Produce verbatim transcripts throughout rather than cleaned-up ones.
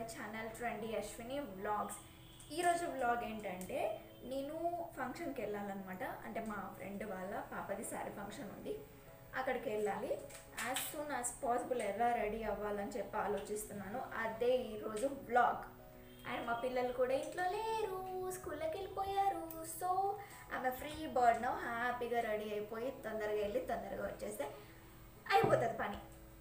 Channel trendy Ashwini vlogs. ఈరోజు vlog ఏంటంటే నేను ఫంక్షన్కి వెళ్ళాలన్నమాట. అంటే మా ఫ్రెండ్ వాళ్ళ పాపది శారీ ఫంక్షన్ ఉంది, అక్కడికి వెళ్ళాలి. యాజ్ సూన్ యాజ్ పాసిబుల్ ఎలా రెడీ అవ్వాలని చెప్పి ఆలోచిస్తున్నాను. అదే ఈరోజు వ్లాగ్. అండ్ మా పిల్లలు కూడా ఇంట్లో లేరు, స్కూల్లోకి వెళ్ళిపోయారు. సో ఆమె ఫ్రీ బర్డ్ నో, హ్యాపీగా రెడీ అయిపోయి తొందరగా వెళ్ళి తొందరగా వచ్చేస్తే అయిపోతుంది పని.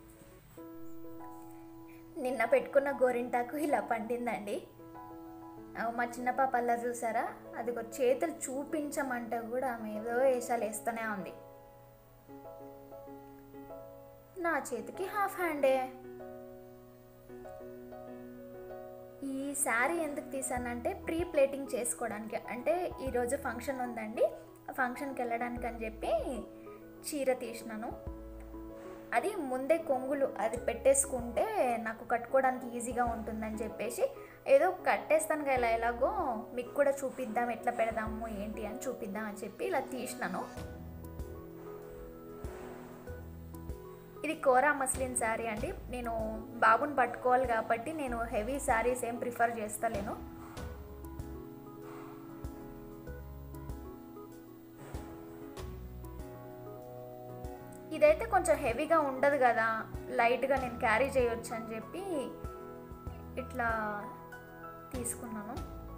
నిన్న పెట్టుకున్న గోరింటాకు ఇలా పండిందండి. మా చిన్న పాప అలా చూసారా, అది ఒక చేతులు చూపించమంటే కూడా ఆమె ఏదో వేషాలు వేస్తూనే ఉంది. నా చేతికి హాఫ్ హ్యాండే. ఈ శారీ ఎందుకు తీసానంటే ప్రీ ప్లేటింగ్ చేసుకోవడానికి. అంటే ఈరోజు ఫంక్షన్ ఉందండి, ఫంక్షన్కి వెళ్ళడానికి అని చెప్పి చీర తీసినాను. అది ముందే కొంగులు అది పెట్టేసుకుంటే నాకు కట్టుకోవడానికి ఈజీగా ఉంటుందని చెప్పేసి ఏదో కట్టేస్తాను కదా, ఎలాగో మీకు కూడా చూపిద్దాం, ఎట్లా పెడదాము ఏంటి అని చూపిద్దాం అని చెప్పి ఇలా తీసినాను. ఇది కోరా మస్లిన్ శారీ అండి. నేను బాబుని పట్టుకోవాలి కాబట్టి నేను హెవీ శారీస్ ఏం ప్రిఫర్ చేస్తలేను. ఇదైతే కొంచెం హెవీగా ఉండదు కదా, లైట్గా నేను క్యారీ చేయొచ్చు అని చెప్పి ఇట్లా తీసుకున్నాను.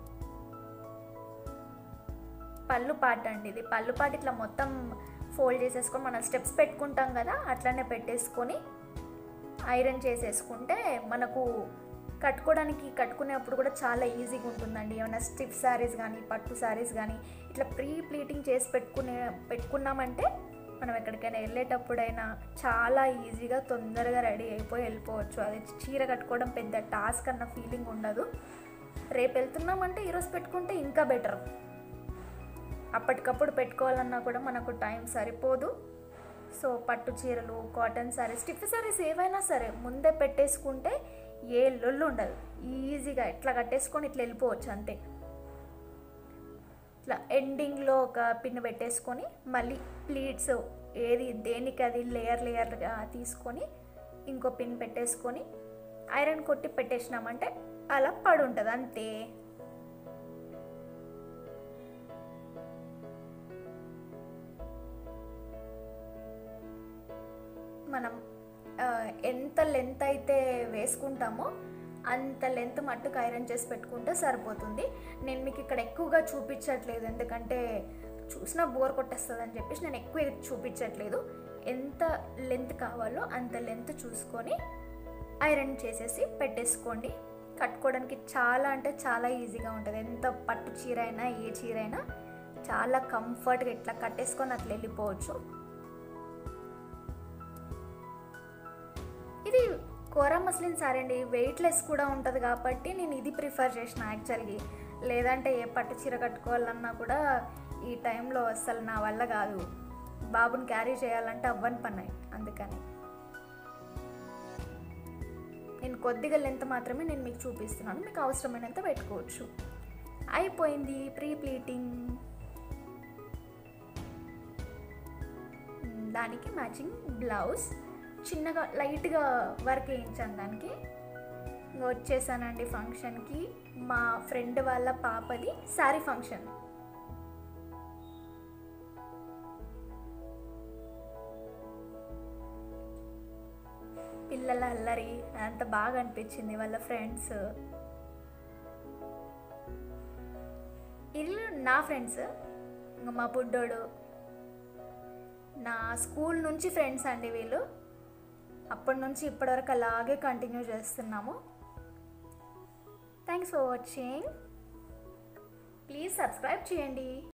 పళ్ళు పాట అండి ఇది. పళ్ళు పాట ఇట్లా మొత్తం ఫోల్డ్ చేసేసుకొని మనం స్టెప్స్ పెట్టుకుంటాం కదా, అట్లనే పెట్టేసుకొని ఐరన్ చేసేసుకుంటే మనకు కట్టుకోవడానికి కట్టుకునేప్పుడు కూడా చాలా ఈజీగా ఉంటుందండి. ఏమైనా స్టిఫ్ శారీస్ కానీ పట్టు శారీస్ కానీ ఇట్లా ప్రీ ప్లీటింగ్ చేసి పెట్టుకునే పెట్టుకున్నామంటే మనం ఎక్కడికైనా వెళ్ళేటప్పుడైనా చాలా ఈజీగా తొందరగా రెడీ అయిపోయి వెళ్ళిపోవచ్చు. అది చీర కట్టుకోవడం పెద్ద టాస్క్ అన్న ఫీలింగ్ ఉండదు. రేపు వెళ్తున్నామంటే ఈరోజు పెట్టుకుంటే ఇంకా బెటర్. అప్పటికప్పుడు పెట్టుకోవాలన్నా కూడా మనకు టైం సరిపోదు. సో పట్టు చీరలు, కాటన్ శారీస్, స్టిఫ్ శారీస్ ఏవైనా సరే ముందే పెట్టేసుకుంటే ఏ లొల్లు ఉండదు. ఈజీగా ఇట్లా కట్టేసుకొని ఇట్లా వెళ్ళిపోవచ్చు అంతే. ఇట్లా ఎండింగ్లో ఒక పిన్ పెట్టేసుకొని మళ్ళీ ప్లీట్స్ ఏది దేనికి అది లేయర్ లేయర్గా తీసుకొని ఇంకో పిన్ పెట్టేసుకొని ఐరన్ కొట్టి పెట్టేసినామంటే అలా పడి ఉంటుంది అంతే. మనం ఎంత లెంత్ అయితే వేసుకుంటామో అంత లెంత్ మట్టుకు ఐరన్ చేసి పెట్టుకుంటే సరిపోతుంది. నేను మీకు ఇక్కడ ఎక్కువగా చూపించట్లేదు, ఎందుకంటే చూసినా బోర్ కొట్టేస్తుంది అని చెప్పేసి నేను ఎక్కువ చూపించట్లేదు. ఎంత లెంత్ కావాలో అంత లెంత్ చూసుకొని ఐరన్ చేసేసి పెట్టేసుకోండి. కట్టుకోవడానికి చాలా అంటే చాలా ఈజీగా ఉంటుంది. ఎంత పట్టు చీర అయినా ఏ చీర అయినా చాలా కంఫర్ట్గా ఇట్లా కట్టేసుకొని అట్లా వెళ్ళిపోవచ్చు. ఇది కోరా మస్లిన్ శారీ అండి, వెయిట్లెస్ కూడా ఉంటుంది కాబట్టి నేను ఇది ప్రిఫర్ చేసిన యాక్చువల్గా. లేదంటే ఏ పట్టు చీర కట్టుకోవాలన్నా కూడా ఈ టైంలో అసలు నా వల్ల కాదు, బాబుని క్యారీ చేయాలంటే అవ్వని పని. అందుకని నేను కొద్దిగా లెంత్ మాత్రమే నేను మీకు చూపిస్తున్నాను, మీకు అవసరమైనంత పెట్టుకోవచ్చు. అయిపోయింది ప్రీ ప్లీటింగ్. దానికి మ్యాచింగ్ బ్లౌజ్ చిన్నగా లైట్గా వర్క్ వేయించాను దానికి. ఇంకా వచ్చేసానండి ఫంక్షన్కి. మా ఫ్రెండ్ వాళ్ళ పాపది శారీ ఫంక్షన్. పిల్లల అల్లరి అంత బాగా అనిపించింది, వాళ్ళ ఫ్రెండ్స్. వీళ్ళు నా ఫ్రెండ్స్, ఇంకా మా బుడ్డోడు నా స్కూల్ నుంచి ఫ్రెండ్స్ అండి వీళ్ళు. అప్పటి నుంచి ఇప్పటివరకు అలాగే కంటిన్యూ చేస్తున్నాము. Thanks for watching. Please subscribe చేయండి.